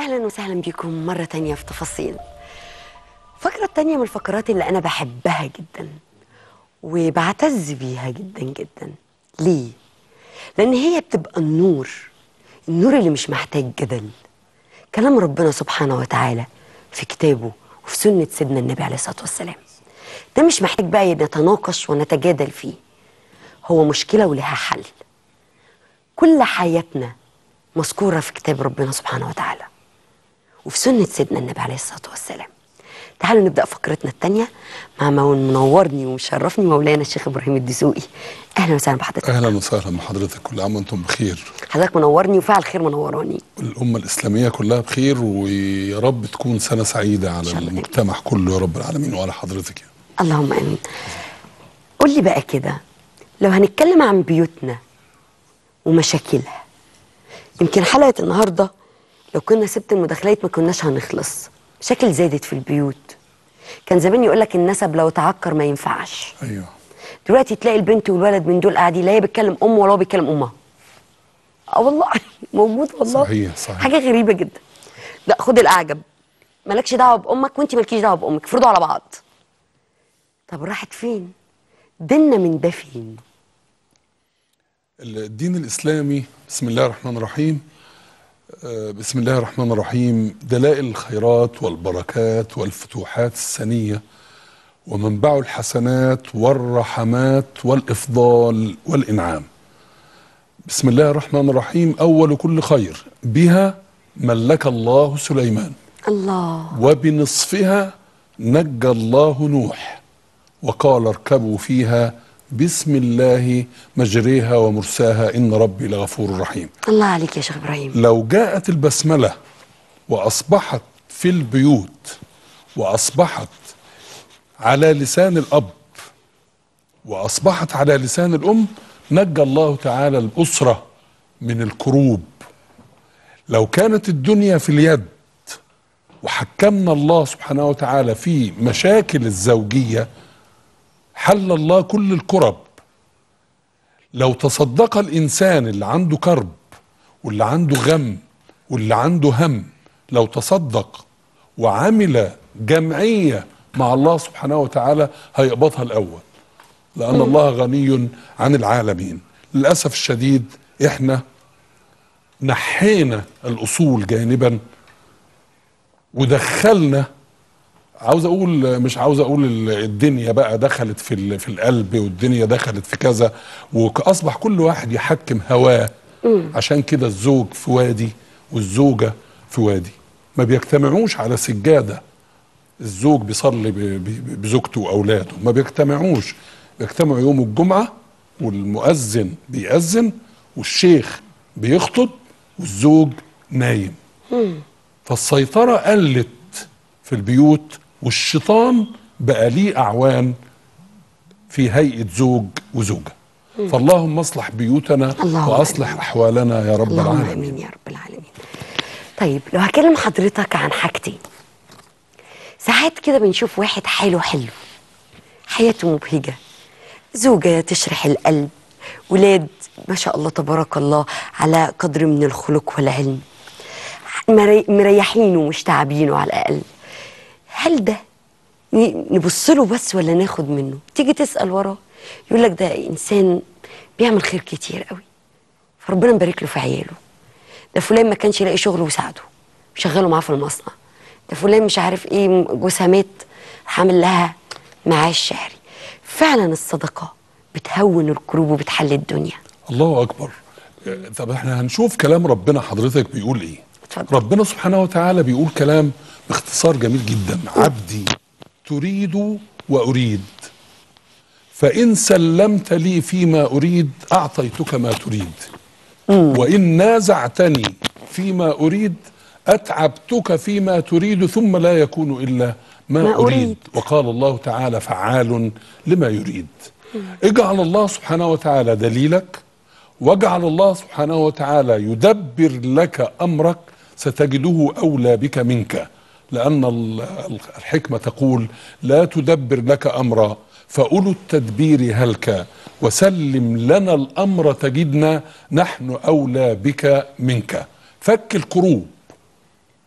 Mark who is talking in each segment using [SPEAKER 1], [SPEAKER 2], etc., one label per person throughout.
[SPEAKER 1] أهلا وسهلا بكم مرة تانية في تفاصيل. الفقرة التانية من الفقرات اللي أنا بحبها جدا وبعتز بيها جدا جدا. ليه؟ لأن هي بتبقى النور اللي مش محتاج جدل. كلام ربنا سبحانه وتعالى في كتابه وفي سنة سيدنا النبي عليه الصلاة والسلام، ده مش محتاج بقى نتناقش ونتجادل فيه، هو مشكلة ولها حل. كل حياتنا مذكورة في كتاب ربنا سبحانه وتعالى وفي سنة سيدنا النبي عليه الصلاة والسلام. تعالوا نبدأ فقرتنا الثانية مع منورني ومشرفني مولانا الشيخ إبراهيم الدسوقي. أهلا وسهلا بحضرتك.
[SPEAKER 2] أهلا وسهلا بحضرتك، كل عام وأنتم بخير.
[SPEAKER 1] حضرتك منورني وفعل خير منوراني.
[SPEAKER 2] الأمة الإسلامية كلها بخير، ويا رب تكون سنة سعيدة على المجتمع كله يا رب العالمين وعلى حضرتك يعني.
[SPEAKER 1] اللهم آمين. قول لي بقى كده، لو هنتكلم عن بيوتنا ومشاكلها، يمكن حلقة النهاردة لو كنا سبت المداخلات ما كناش هنخلص. مشاكل زادت في البيوت. كان زمان يقولك النسب لو تعكر ما ينفعش.
[SPEAKER 2] ايوه.
[SPEAKER 1] دلوقتي تلاقي البنت والولد من دول قاعدين لا هي بتكلم امه ولا هو بيتكلم امها. والله موجود والله.
[SPEAKER 2] صحيح.
[SPEAKER 1] حاجه غريبه جدا. لا خد الاعجب، مالكش دعوه بامك وانت مالكيش دعوه بامك، افرضوا على بعض. طب راحت فين؟ ديننا من ده فين؟
[SPEAKER 2] الدين الإسلامي بسم الله الرحمن الرحيم. بسم الله الرحمن الرحيم دلائل الخيرات والبركات والفتوحات السنية، ومنبع الحسنات والرحمات والإفضال والإنعام. بسم الله الرحمن الرحيم أول كل خير بها ملك الله سليمان،
[SPEAKER 1] الله،
[SPEAKER 2] وبنصفها نجى الله نوح، وقال اركبوا فيها بسم الله مجريها ومرساها إن ربي لغفور رحيم.
[SPEAKER 1] الله عليك يا شيخ إبراهيم.
[SPEAKER 2] لو جاءت البسملة وأصبحت في البيوت وأصبحت على لسان الأب وأصبحت على لسان الأم، نجى الله تعالى الأسرة من الكروب. لو كانت الدنيا في اليد وحكمنا الله سبحانه وتعالى في مشاكل الزوجية، حل الله كل الكرب. لو تصدق الإنسان اللي عنده كرب واللي عنده غم واللي عنده هم، لو تصدق وعمل جمعية مع الله سبحانه وتعالى هيقبضها الأول، لأن الله غني عن العالمين. للأسف الشديد إحنا نحينا الأصول جانبا ودخلنا، مش عاوز اقول الدنيا بقى دخلت في القلب، والدنيا دخلت في كذا، واصبح كل واحد يحكم هواه. عشان كده الزوج في وادي والزوجة في وادي، ما بيجتمعوش على سجادة. الزوج بيصلي بزوجته واولاده، ما بيجتمعوش. بيجتمعوا يوم الجمعة والمؤذن بيأذن والشيخ بيخطب والزوج نايم. فالسيطرة قلت في البيوت، والشيطان بقى ليه أعوان في هيئة زوج وزوجة. فاللهم اصلح بيوتنا وأصلح أحوالنا يا رب العالمين.
[SPEAKER 1] اللهم آمين يا رب العالمين. طيب لو هكلم حضرتك عن حاجتين، ساعات كده بنشوف واحد حلو حياته مبهجة، زوجة تشرح القلب، ولاد ما شاء الله تبارك الله على قدر من الخلق والعلم، مريحينه ومش تعبينه على الأقل. هل ده نبص له بس ولا ناخد منه؟ تيجي تسأل وراه يقول لك ده إنسان بيعمل خير كتير قوي، فربنا مبارك له في عياله. ده فلان ما كانش يلاقي شغل وساعده وشغله معاه في المصنع. ده فلان مش عارف ايه جوزها مات حامل لها معاش شهري. فعلا الصدقة بتهون الكروب وبتحل الدنيا.
[SPEAKER 2] الله أكبر. طب احنا هنشوف كلام ربنا حضرتك بيقول ايه.
[SPEAKER 1] اتفضل.
[SPEAKER 2] ربنا سبحانه وتعالى بيقول كلام باختصار جميل جدا: عبدي تريد وأريد، فإن سلمت لي فيما أريد أعطيتك ما تريد، وإن نازعتني فيما أريد أتعبتك فيما تريد، ثم لا يكون إلا ما أريد. وقال الله تعالى فعال لما يريد. اجعل الله سبحانه وتعالى دليلك، واجعل الله سبحانه وتعالى يدبر لك أمرك، ستجده أولى بك منك. لأن الحكمة تقول: لا تدبر لك أمرا فأولو التدبير هلك، وسلم لنا الأمر تجدنا نحن أولى بك منك. فك الكروب،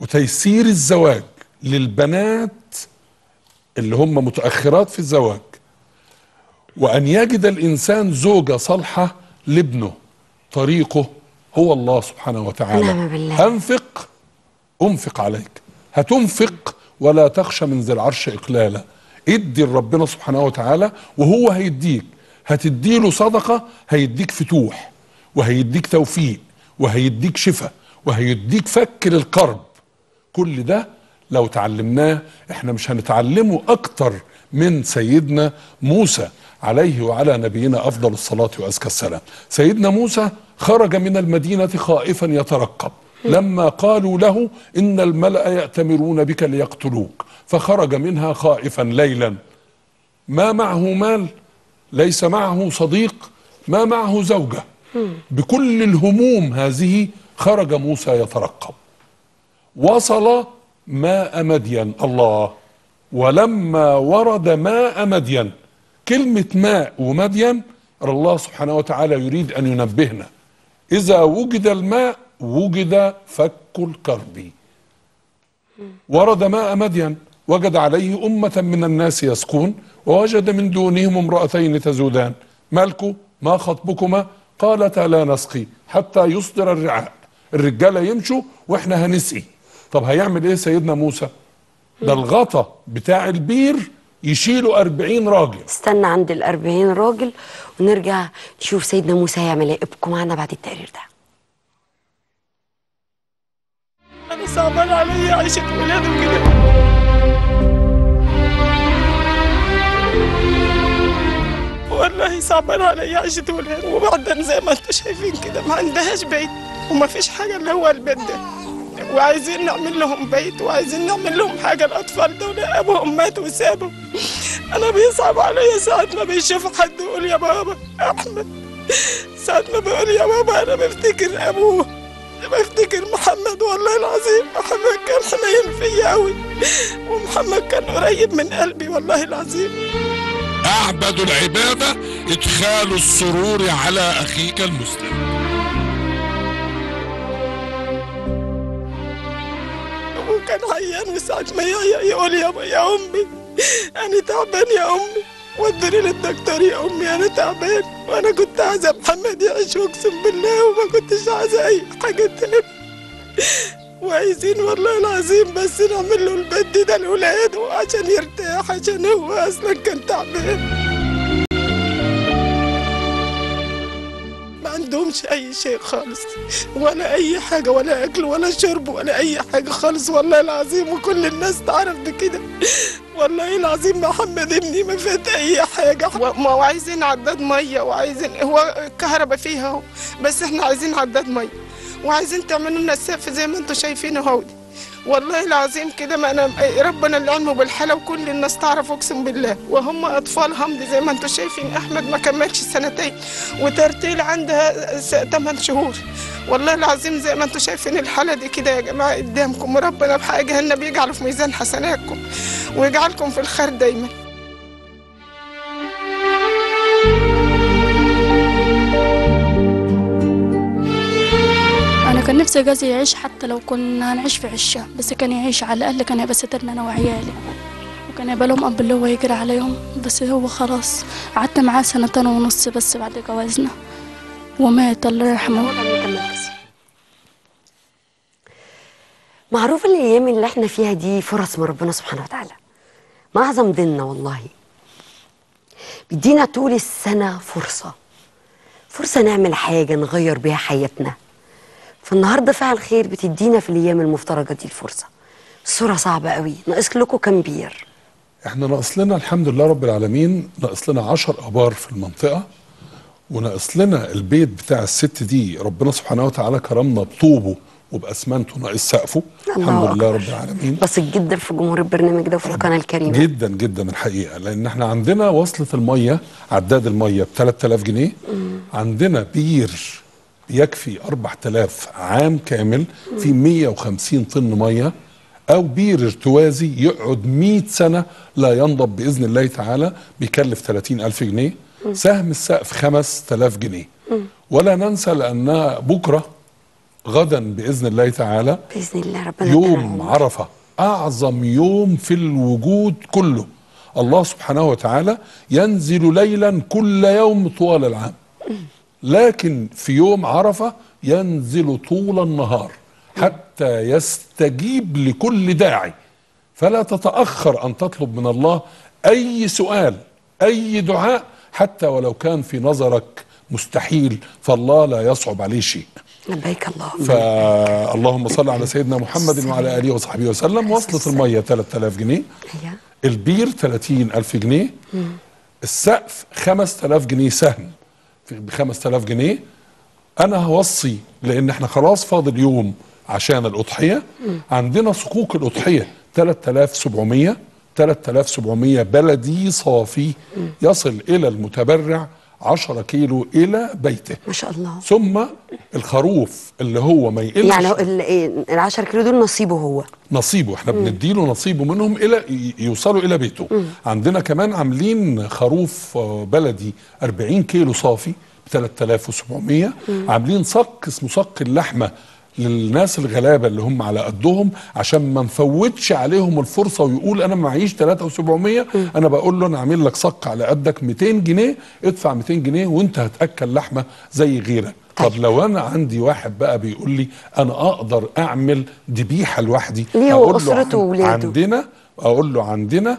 [SPEAKER 2] وتيسير الزواج للبنات اللي هم متأخرات في الزواج، وأن يجد الإنسان زوجة صالحة لابنه، طريقه هو الله سبحانه وتعالى.
[SPEAKER 1] نعم بالله.
[SPEAKER 2] أنفق عليك، هتنفق ولا تخشى من ذي العرش إقلالا. ادي لربنا سبحانه وتعالى وهو هيديك، هتديله صدقة هيديك فتوح، وهيديك توفيق، وهيديك شفاء، وهيديك فك للكرب. كل ده لو تعلمناه احنا مش هنتعلمه اكتر من سيدنا موسى عليه وعلى نبينا افضل الصلاة وازكى السلام. سيدنا موسى خرج من المدينة خائفا يترقب لما قالوا له ان الملأ يأتمرون بك ليقتلوك، فخرج منها خائفا ليلا، ما معه مال، ليس معه صديق، ما معه زوجة، بكل الهموم هذه خرج موسى يترقب. وصل ماء مدين، الله، ولما ورد ماء مدين، كلمة ماء ومدين الله سبحانه وتعالى يريد أن ينبهنا إذا وجد الماء وجد فك الكرب. ورد ماء مدين، وجد عليه أمة من الناس يسقون، ووجد من دونهم امرأتين تزودان، مالكوا ما خطبكما؟ قالتا لا نسقي حتى يصدر الرعاء. الرجالة يمشوا واحنا هنسقي. طب هيعمل ايه سيدنا موسى؟ ده الغطا بتاع البير يشيلوا 40 راجل.
[SPEAKER 1] استنى عند ال40 راجل ونرجع نشوف سيدنا موسى هيعمل ايه. ابقوا معنا بعد التقرير ده.
[SPEAKER 3] انا صعبان عليا عيشة ولادي وكده، والله صعبان عليا عيشة ولادي. وبعدين زي ما انتم شايفين كده ما عندهاش بيت وما فيش حاجة اللي هو البيت ده، وعايزين نعمل لهم بيت وعايزين نعمل لهم حاجة. الأطفال دول أبوهم مات وسابوا. أنا بيصعب عليا ساعة ما بيشوف حد يقول يا بابا أحمد، ساعة ما بيقول يا بابا أنا بفتكر أبوه، بفتكر محمد. والله العظيم محمد كان حنين فيا أوي، ومحمد كان قريب من قلبي والله العظيم.
[SPEAKER 2] أعبد العبادة إدخال السرور على أخيك المسلم.
[SPEAKER 3] كان عيان، وساعة ما يقول يا أمي أنا تعبان يا أمي، ودوني للدكتور يا أمي أنا تعبان. وأنا كنت عايزة محمد يعيش أقسم بالله، وما كنتش عايزة أي حاجة تاني. وعايزين والله العظيم بس نعمل له البيت ده لولاده عشان يرتاح، عشان هو أصلا كان تعبان. ما عندهمش أي شيء خالص، ولا أي حاجة، ولا أكل ولا شرب ولا أي حاجة خالص والله العظيم. وكل الناس تعرف بكده والله العظيم. محمد ابني ما فات أي حاجة. وعايزين عداد مية، وعايزين هو الكهرباء فيها اهو، بس احنا عايزين عداد مية، وعايزين تعملوا لنا السقف زي ما انتم شايفين اهو. والله العظيم كده ما انا ربنا اللي علمه بالحاله، وكل الناس تعرف اقسم بالله. وهم اطفال همض زي ما انتم شايفين. احمد ما كملش سنتين، وترتيل عندها 8 شهور. والله العظيم زي ما انتم شايفين الحاله دي كده يا جماعه قدامكم. وربنا بحق جهنم يجعله في ميزان حسناتكم ويجعلكم في الخير دايما.
[SPEAKER 4] كان نفسي جوزي يعيش، حتى لو كنا هنعيش في عشة بس كان يعيش على الأقل، كان يبقى سترنا أنا وعيالي، وكان يبقى لهم أب اللي هو يجري عليهم. بس هو خلاص قعدت معاه 2.5 سنين بس بعد جوازنا ومات الله يرحمه.
[SPEAKER 1] معروف الأيام اللي احنا فيها دي فرص من ربنا سبحانه وتعالى، ما أعظم ديننا والله. بيدينا طول السنة فرصة نعمل حاجة نغير بيها حياتنا. فالنهارده فعل خير بتدينا في الايام المفترجه دي الفرصه. الصوره صعبه قوي. ناقص لكم كام بير؟
[SPEAKER 2] احنا ناقص لنا الحمد لله رب العالمين، ناقص لنا 10 ابار في المنطقه، وناقص لنا البيت بتاع الست دي ربنا سبحانه وتعالى كرمنا بطوبه وباسمنته، ناقص سقفه. الحمد لله رب العالمين.
[SPEAKER 1] بسط جدا في جمهور البرنامج ده وفي القناه الكريمه
[SPEAKER 2] جدا جدا الحقيقه، لان احنا عندنا وصله الميه، عداد الميه ب 3000 جنيه. عندنا بير يكفي 4000 عام كامل في 150 طن ميه، او بير ارتوازي يقعد 100 سنه لا ينضب باذن الله تعالى، بيكلف 30,000 جنيه. سهم السقف 5000 جنيه. ولا ننسى لان بكره غدا باذن الله تعالى
[SPEAKER 1] باذن الله ربنا
[SPEAKER 2] يوم عرفه، اعظم يوم في الوجود كله. الله سبحانه وتعالى ينزل ليلا كل يوم طوال العام، لكن في يوم عرفه ينزل طول النهار حتى يستجيب لكل داعي. فلا تتأخر أن تطلب من الله أي سؤال أي دعاء، حتى ولو كان في نظرك مستحيل، فالله لا يصعب عليه شيء.
[SPEAKER 1] لبيك اللهم.
[SPEAKER 2] فاللهم صل على سيدنا محمد وعلى آله وصحبه وسلم. وصلة المية 3000 جنيه، البير 30,000 جنيه، السقف 5000 جنيه سهم ب 5000 جنيه. أنا هوصي لأن احنا خلاص فاضل يوم عشان الأضحية. عندنا صكوك الأضحية 3700 بلدي صافي يصل إلى المتبرع 10 كيلو إلى بيته
[SPEAKER 1] ما شاء الله.
[SPEAKER 2] ثم الخروف اللي هو ما يقلش،
[SPEAKER 1] يعني ال 10 كيلو دول نصيبه هو،
[SPEAKER 2] نصيبه احنا بنديله نصيبه منهم الى يوصلوا الى بيته. عندنا كمان عاملين خروف بلدي 40 كيلو صافي ب 3700. عاملين صك اسمه صك اللحمه للناس الغلابه اللي هم على قدهم، عشان ما نفوتش عليهم الفرصه ويقول انا معيش 3700. انا بقول له انا عامل لك صك على قدك 200 جنيه، ادفع 200 جنيه وانت هتاكل لحمه زي غيرك. طب لو انا عندي واحد بقى بيقول لي انا اقدر اعمل ذبيحه لوحدي،
[SPEAKER 1] ليه واسرته وولاده؟
[SPEAKER 2] عندنا اقول له عندنا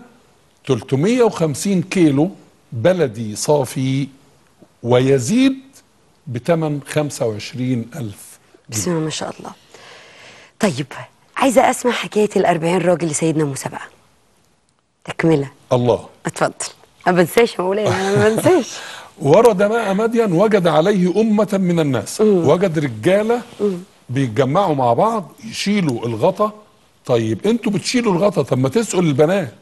[SPEAKER 2] 350 كيلو بلدي صافي ويزيد بثمن 25,000.
[SPEAKER 1] بسم الله ما شاء الله. طيب عايزه اسمع حكايه ال40 راجل لسيدنا موسى بقى، تكمله.
[SPEAKER 2] الله
[SPEAKER 1] اتفضل. ما بنساش يا مولانا، انا ما بنساش.
[SPEAKER 2] ورد ماء مدين وجد عليه أمة من الناس. وجد رجالة بيتجمعوا مع بعض يشيلوا الغطا. طيب انتوا بتشيلوا الغطا، طب ما تسقوا البنات.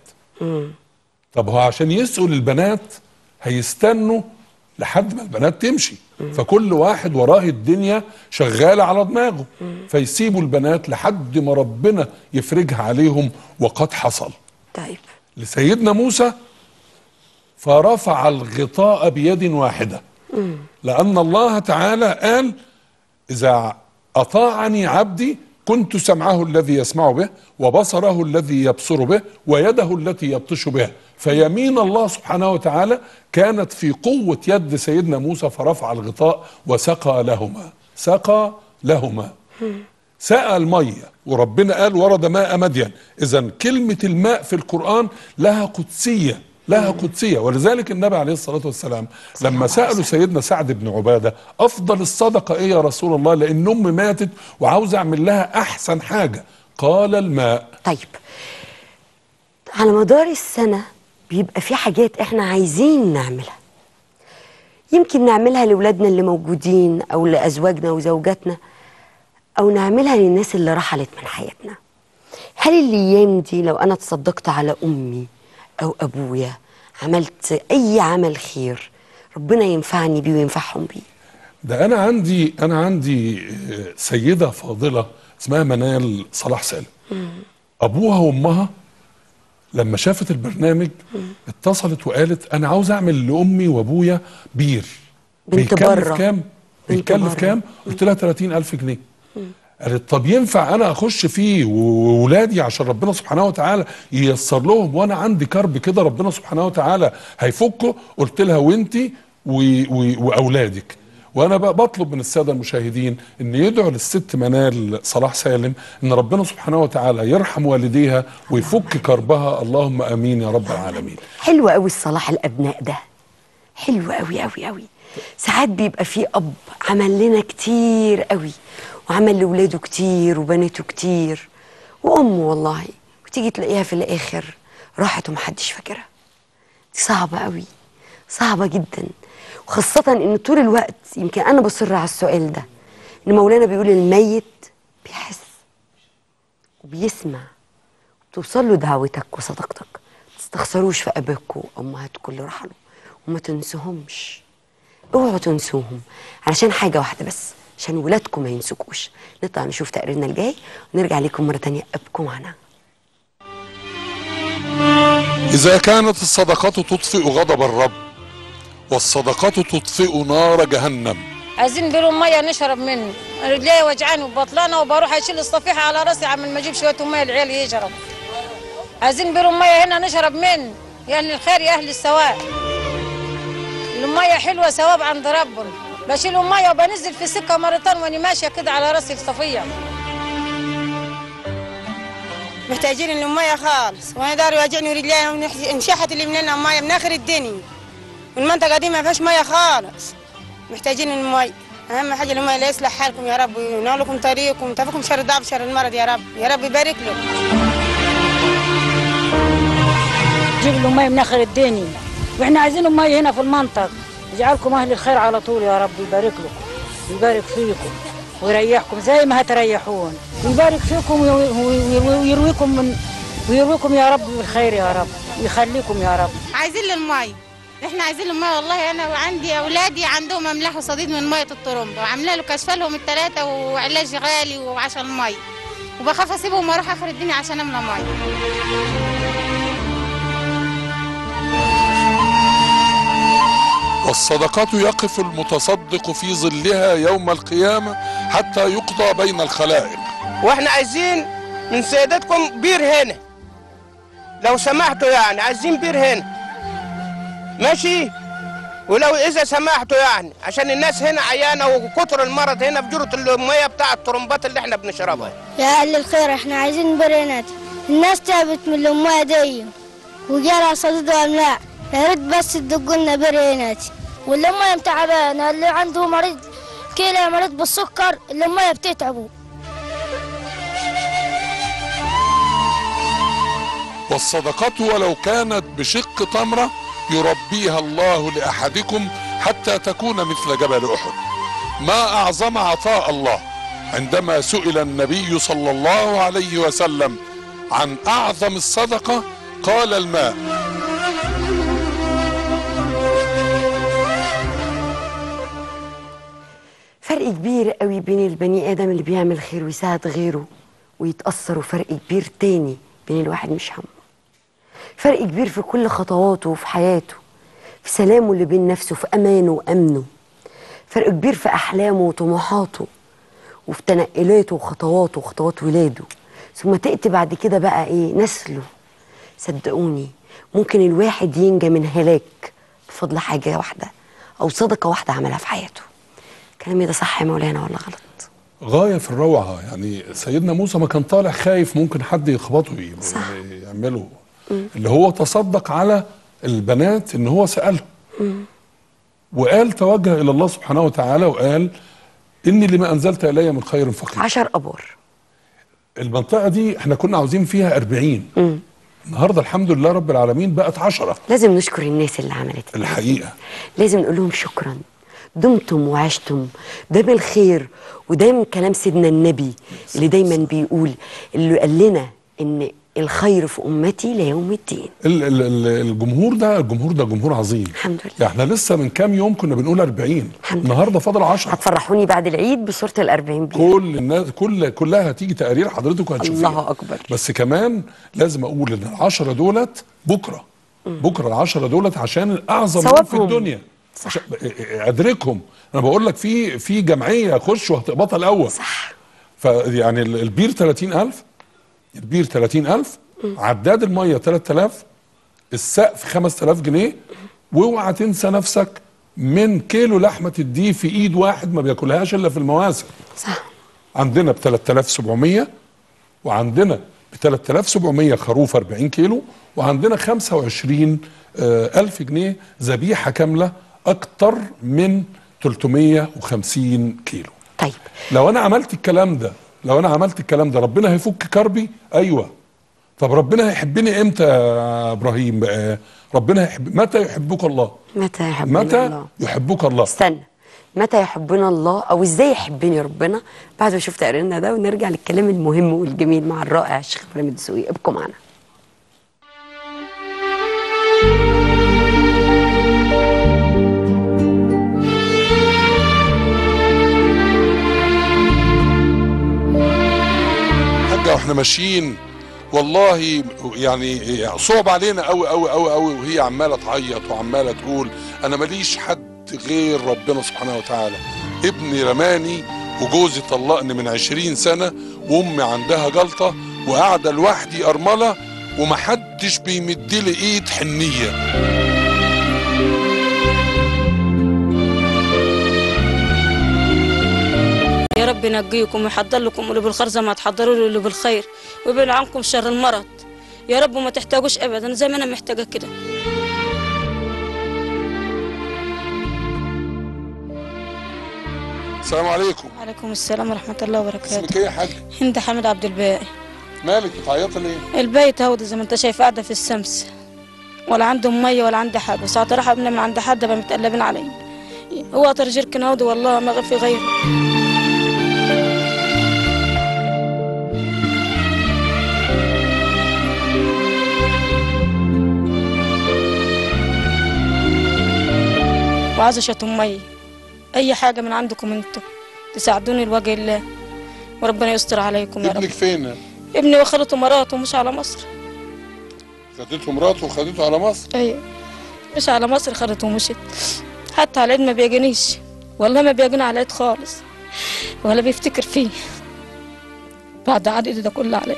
[SPEAKER 2] طب هو عشان يسقوا البنات هيستنوا لحد ما البنات تمشي، فكل واحد وراه الدنيا شغالة على دماغه، فيسيبوا البنات لحد ما ربنا يفرجها عليهم. وقد حصل.
[SPEAKER 1] طيب
[SPEAKER 2] لسيدنا موسى فرفع الغطاء بيد واحدة، لأن الله تعالى قال إذا أطاعني عبدي كنت سمعه الذي يسمع به وبصره الذي يبصر به ويده التي يبطش بها. فيمين الله سبحانه وتعالى كانت في قوة يد سيدنا موسى، فرفع الغطاء وسقى لهما. سقى لهما، سقى المية. وربنا قال ورد ماء مدين. إذن كلمة الماء في القرآن لها قدسية، لها قدسية. ولذلك النبي عليه الصلاة والسلام لما سألوا سيدنا سعد بن عبادة أفضل الصدقة إيه يا رسول الله، لأن أمي ماتت وعاوز أعمل لها أحسن حاجة، قال الماء.
[SPEAKER 1] طيب على مدار السنة بيبقى في حاجات احنا عايزين نعملها، يمكن نعملها لأولادنا اللي موجودين أو لأزواجنا وزوجاتنا، أو نعملها للناس اللي رحلت من حياتنا. هل الأيام دي لو أنا تصدقت على أمي أو أبويا، عملت أي عمل خير، ربنا ينفعني بيه وينفعهم بيه؟
[SPEAKER 2] ده أنا عندي سيدة فاضلة اسمها منال صلاح سالم. أبوها وأمها لما شافت البرنامج اتصلت وقالت أنا عاوز أعمل لأمي وأبويا بير. بيكلف كام؟ بيكلف كام؟ قلت لها 30,000 جنيه. قالت طب ينفع انا اخش فيه وولادي عشان ربنا سبحانه وتعالى ييسر لهم، وانا عندي كرب كده ربنا سبحانه وتعالى هيفكه؟ قلت لها وانتي واولادك. وانا بقى بطلب من الساده المشاهدين ان يدعوا للست منال صلاح سالم ان ربنا سبحانه وتعالى يرحم والديها ويفك كربها. اللهم امين يا رب العالمين.
[SPEAKER 1] حلو قوي الصلاح الابناء ده، حلو قوي قوي قوي. ساعات بيبقى في اب عمل لنا كتير قوي وعمل لولاده كتير وبناته كتير وامه والله، وتيجي تلاقيها في الاخر راحت ومحدش فاكرها. دي صعبه قوي، صعبه جدا. وخاصه ان طول الوقت يمكن انا بصر على السؤال ده، ان مولانا بيقول الميت بيحس وبيسمع وتوصل له دعوتك وصدقتك. ما تستخسروش في اباكم وامهاتكم اللي رحلوا وما تنسوهمش، اوعوا تنسوهم علشان حاجه واحده بس، عشان ولادكم ما ينسوكوش. نطلع نشوف تقريرنا الجاي ونرجع لكم مرة تانية. ابقوا معنا.
[SPEAKER 2] إذا كانت الصدقات تطفئ غضب الرب والصدقات تطفئ نار جهنم،
[SPEAKER 5] عايزين بيروا ميه نشرب منه. رجلي وجعاني وبطلانه وبروح اشيل الصفيحه على راسي عمال ما اجيب شويه ميه العيال يشربوا. عايزين بيروا ميه هنا نشرب منه يا اهل الخير يا اهل الثواب. الميه حلوه ثواب عند ربنا. بشيل ميه وبنزل في السكه مرتين وانا ماشيه كده على راسي الصفيه.
[SPEAKER 6] محتاجين الميه خالص، وانا داري واجعني رجلينا وانشحت اللي مننا ميه من اخر الدنيا. والمنطقه دي ما فيهاش ميه خالص. محتاجين الميه، اهم حاجه الميه. لا يصلح حالكم يا رب وينور لكم طريقكم وتفكم شر الضعف شر المرض يا رب، يا رب يبارك لكم.
[SPEAKER 7] جيب له ميه من اخر الدنيا، واحنا عايزين ميه هنا في المنطقه. يجعلكم اهل الخير على طول يا رب، يبارك لكم ويبارك فيكم ويريحكم زي ما هتريحون، ويبارك فيكم ويرويكم يا رب بالخير يا رب، ويخليكم يا رب.
[SPEAKER 6] عايزين الميه، احنا عايزين الميه والله. انا وعندي اولادي عندهم املاح وصديد من ميه الطرمبه، وعامله له كشف لهم الثلاثه وعلاج غالي وعشان الميه، وبخاف اسيبهم واروح اخر الدنيا عشان املى ميه.
[SPEAKER 2] والصدقات يقف المتصدق في ظلها يوم القيامة حتى يقضى بين الخلائق.
[SPEAKER 3] واحنا عايزين من سيادتكم بير هنا لو سمحتوا، يعني عايزين بير هنا ماشي، ولو اذا سمحتوا يعني عشان الناس هنا عيانه وكتر المرض هنا بجرة الميه بتاع الطرمبات اللي احنا بنشربها.
[SPEAKER 8] يا اهل الخير احنا عايزين بير هنا. الناس تعبت من الميه دي وجالها صديد واملاح، يا ريت بس تدقوا لنا بير هنا. واللي الميه متعبانه، اللي عنده مريض كلى مريض بالسكر اللي الميه بتتعبه.
[SPEAKER 2] والصدقات ولو كانت بشق تمرة يربيها الله لأحدكم حتى تكون مثل جبل أحد. ما أعظم عطاء الله. عندما سئل النبي صلى الله عليه وسلم عن أعظم الصدقة قال الماء.
[SPEAKER 1] فرق كبير قوي بين البني آدم اللي بيعمل خير ويساعد غيره ويتأثر، وفرق كبير تاني بين الواحد مش همه. فرق كبير في كل خطواته وفي حياته، في سلامه اللي بين نفسه، في أمانه وأمنه. فرق كبير في أحلامه وطموحاته وفي تنقلاته وخطواته وخطوات ولاده، ثم تأتي بعد كده بقى إيه؟ نسله. صدقوني ممكن الواحد ينجى من هلاك بفضل حاجة واحدة أو صدقة واحدة عملها في حياته. كلامي ده صح يا مولانا ولا غلط؟
[SPEAKER 2] غاية في الروعة. يعني سيدنا موسى ما كان طالع خايف ممكن حد يخبطه يعمله، اللي هو تصدق على البنات ان هو سألهم وقال توجه الى الله سبحانه وتعالى وقال اني لما انزلت الي من خير فقير.
[SPEAKER 1] 10 أبار.
[SPEAKER 2] المنطقة دي احنا كنا عاوزين فيها 40، النهارده الحمد لله رب العالمين بقت 10.
[SPEAKER 1] لازم نشكر الناس اللي عملت
[SPEAKER 2] الحقيقة.
[SPEAKER 1] لازم نقول لهم شكرا، دمتم وعشتم. ده بالخير، وده من كلام سيدنا النبي اللي دايما بيقول، اللي قال لنا ان الخير في امتي ليوم الدين.
[SPEAKER 2] الجمهور ده جمهور عظيم
[SPEAKER 1] الحمد لله.
[SPEAKER 2] يعني احنا لسه من كام يوم كنا بنقول 40، النهارده فاضل 10.
[SPEAKER 1] هتفرحوني بعد العيد بصوره ال40 بيها.
[SPEAKER 2] كل الناس كلها هتيجي تقارير حضرتك وهتشوفيها.
[SPEAKER 1] الله اكبر.
[SPEAKER 2] بس كمان لازم اقول ان ال10 دولت بكره ال10 دولت عشان اعظم يوم في الدنيا.
[SPEAKER 1] صح.
[SPEAKER 2] ادركهم. انا بقول لك في جمعيه خش وهتقبطها الاول.
[SPEAKER 1] صح.
[SPEAKER 2] فيعني البير 30,000، البير 30,000، عداد الميه 3000، السقف 5000 جنيه. واوعى تنسى نفسك من كيلو لحمه تديه في ايد واحد ما بياكلهاش الا في المواسم.
[SPEAKER 1] صح.
[SPEAKER 2] عندنا ب 3700، وعندنا ب 3700 خروف 40 كيلو، وعندنا 25,000 جنيه ذبيحه كامله اكتر من 350 كيلو.
[SPEAKER 1] طيب
[SPEAKER 2] لو انا عملت الكلام ده ربنا هيفك كربي؟ ايوه. طب ربنا هيحبني امتى يا ابراهيم بقى؟ ربنا متى يحبك الله؟ متى يحبك الله؟
[SPEAKER 1] استنى، متى يحبنا الله او ازاي يحبني ربنا؟ بعد ما شفت تقريرنا ده ونرجع للكلام المهم والجميل مع الرائع الشيخ ابراهيم الدسوقي. ابقوا معنا.
[SPEAKER 2] واحنا ماشيين والله يعني صعب علينا قوي قوي قوي قوي، وهي عماله تعيط وعماله تقول انا ماليش حد غير ربنا سبحانه وتعالى، ابني رماني وجوزي طلقني من 20 سنة وامي عندها جلطة وقاعدة لوحدي أرملة ومحدش بيمدلي ايد حنية.
[SPEAKER 9] يا رب ينجيكم ويحضر لكم اللي بالخير زي ما تحضروا له اللي بالخير ويبعد عنكم شر المرض يا رب، وما تحتاجوش ابدا زي ما انا محتاجه كده.
[SPEAKER 2] السلام عليكم.
[SPEAKER 9] وعليكم السلام ورحمه الله وبركاته.
[SPEAKER 2] اسمك ايه يا حاج؟
[SPEAKER 9] هند حامد عبد الباقي.
[SPEAKER 2] مالك بتعيطي ليه؟
[SPEAKER 9] البيت هودي زي ما انت شايف قاعده في الشمس، ولا عندهم ميه ولا عندي حاجه، وساعة راح ابني من عند حد بقى متقلبين علي. هو ترجير هودي والله ما في غيره. وعايزه شاتم ميه، اي حاجه من عندكم انتوا تساعدوني لوجه الله وربنا يستر عليكم يا رب.
[SPEAKER 2] ابنك فين؟
[SPEAKER 9] ابني وخدته مراته مش على مصر.
[SPEAKER 2] خدته مراته وخدته على مصر؟
[SPEAKER 9] ايوه مش على مصر، خدته ومشيت. حتى على العيد ما بيجينيش والله، ما بيجينا على العيد خالص ولا بيفتكر فيه بعد عدد ده كله عليه.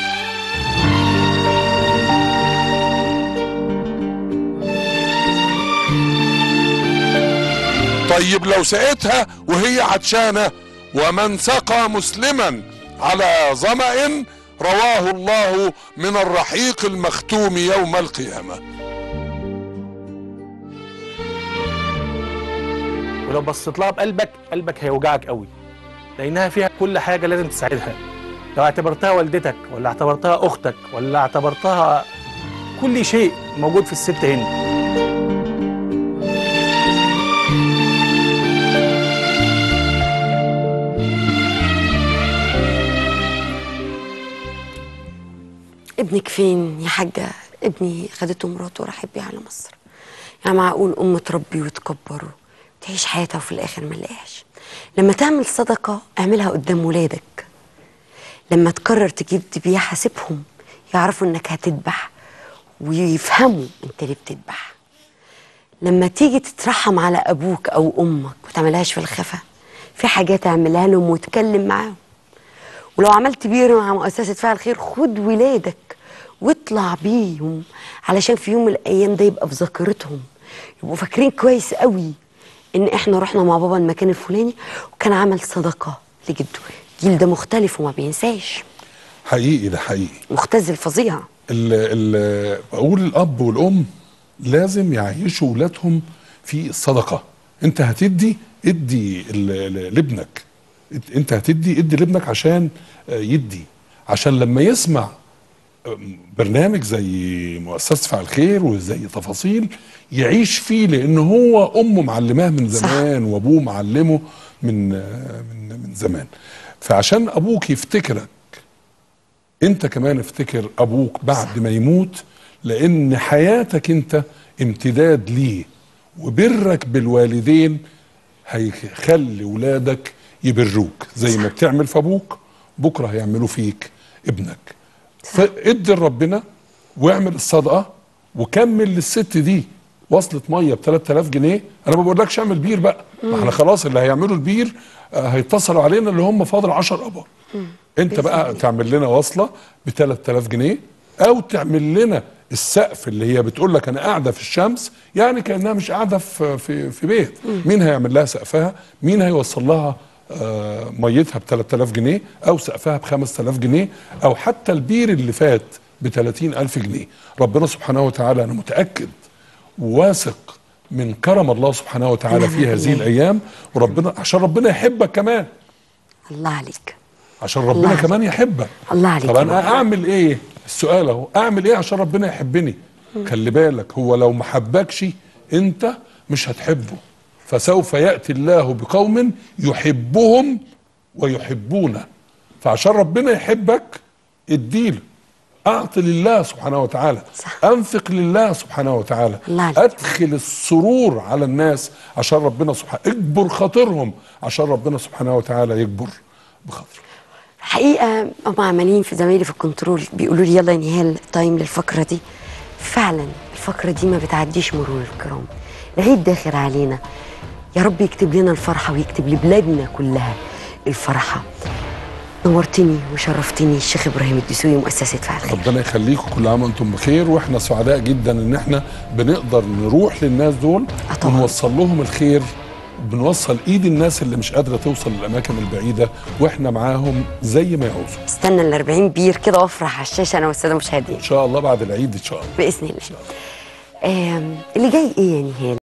[SPEAKER 2] طيب لو سقيتها وهي عطشانة، ومن سقى مسلما على ظمأ رواه الله من الرحيق المختوم يوم القيامة.
[SPEAKER 10] ولو بصيت لها بقلبك، قلبك هيوجعك قوي، لأنها فيها كل حاجة لازم تساعدها. لو اعتبرتها والدتك ولا اعتبرتها أختك ولا اعتبرتها كل شيء موجود في الست هند.
[SPEAKER 1] ابنك فين يا حاجة؟ ابني خدته مراته وراحت بيه على مصر. يعني معقول أم تربي وتكبره تعيش حياتها وفي الآخر ما نلاقيهاش؟ لما تعمل صدقة اعملها قدام ولادك، لما تقرر تجيب ذبيحة حاسبهم يعرفوا إنك هتذبح ويفهموا أنت ليه بتذبح. لما تيجي تترحم على أبوك أو أمك وتعملهاش في الخفا، في حاجات اعملها لهم وتكلم معاهم. ولو عملت بير مع مؤسسة فعل خير، خد ولادك واطلع بيهم علشان في يوم من الأيام ده يبقى في ذاكرتهم، يبقوا فاكرين كويس قوي إن إحنا رحنا مع بابا المكان الفلاني وكان عمل صدقة لجده. الجيل ده مختلف وما بينساش.
[SPEAKER 2] حقيقي، ده حقيقي
[SPEAKER 1] مختزل فظيع.
[SPEAKER 2] بقول الأب والأم لازم يعيشوا ولادهم في الصدقة. أنت هتدي ادي لابنك، انت هتدي ادي لابنك عشان يدي، عشان لما يسمع برنامج زي مؤسسة فعل خير وزي تفاصيل يعيش فيه، لان هو امه معلماه من زمان وابوه معلمه من زمان. فعشان ابوك يفتكرك انت كمان افتكر ابوك بعد ما يموت، لان حياتك انت امتداد ليه، وبرك بالوالدين هيخلي ولادك يبروك زي ما بتعمل في ابوك، بكره هيعملوا فيك ابنك. فادي لربنا واعمل الصدقه وكمل للست دي. وصلت ميه ب 3000 جنيه، انا ما بقولكش اعمل بير بقى، ما احنا خلاص اللي هيعملوا البير هيتصلوا علينا اللي هم فاضل 10 ابار. انت بقى تعمل لنا وصله ب 3000 جنيه، او تعمل لنا السقف اللي هي بتقول لك انا قاعده في الشمس، يعني كانها مش قاعده في بيت. مين هيعمل لها سقفها؟ مين هيوصل لها ميتها ب 3000 جنيه او سقفها ب 5000 جنيه او حتى البير اللي فات ب 30000 جنيه؟ ربنا سبحانه وتعالى انا متاكد وواثق من كرم الله سبحانه وتعالى في هذه الايام، وربنا عشان ربنا يحبك كمان.
[SPEAKER 1] الله عليك.
[SPEAKER 2] عشان ربنا كمان يحبك.
[SPEAKER 1] الله عليك.
[SPEAKER 2] طب انا اعمل ايه؟ السؤال اهو، اعمل ايه عشان ربنا يحبني؟ خلي بالك، هو لو ما حبكش انت مش هتحبه. فسوف يأتي الله بقوم يحبهم ويحبونه. فعشان ربنا يحبك اديله، اعطي لله سبحانه وتعالى، انفق لله سبحانه وتعالى، ادخل السرور على الناس عشان ربنا سبحانه، اجبر خاطرهم عشان ربنا سبحانه وتعالى يجبر بخاطره.
[SPEAKER 1] حقيقة هم عمالين في زمايلي في الكنترول بيقولوا لي يلا انهي التايم للفقرة دي. فعلا الفقرة دي ما بتعديش مرور الكرام، العيد داخل علينا، يا رب يكتب لنا الفرحه ويكتب لبلادنا كلها الفرحه. نورتني وشرفتني الشيخ ابراهيم الدسوقي مؤسسه فعل خير.
[SPEAKER 2] ربنا يخليكم، كل عام وانتم بخير، واحنا سعداء جدا ان احنا بنقدر نروح للناس دول ونوصل لهم الخير، بنوصل ايد الناس اللي مش قادره توصل للاماكن البعيده، واحنا معاهم زي ما يعوزوا.
[SPEAKER 1] استنى ال 40 بير كده وافرح على الشاشه انا والساده المشاهدين
[SPEAKER 2] ان شاء الله بعد العيد ان شاء الله
[SPEAKER 1] باذن الله. اللي جاي ايه يا نهال؟